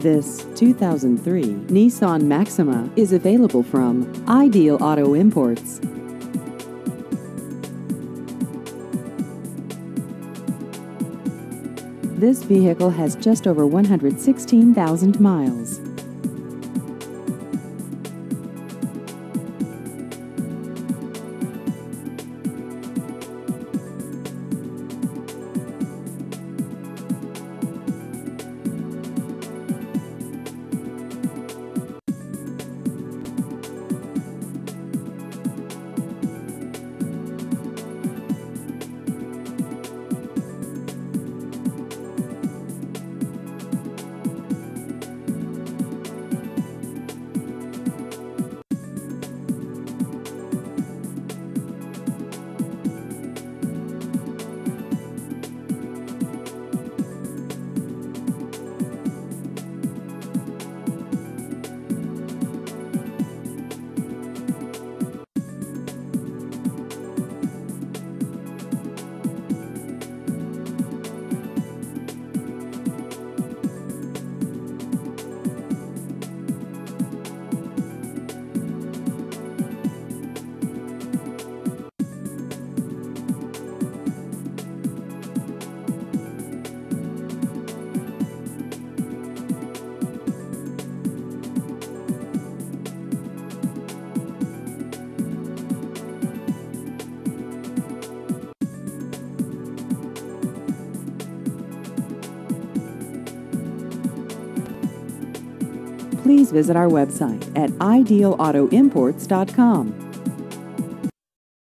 This 2003 Nissan Maxima is available from Ideal Auto Imports. This vehicle has just over 116,000 miles. Please visit our website at idealautoimports.com.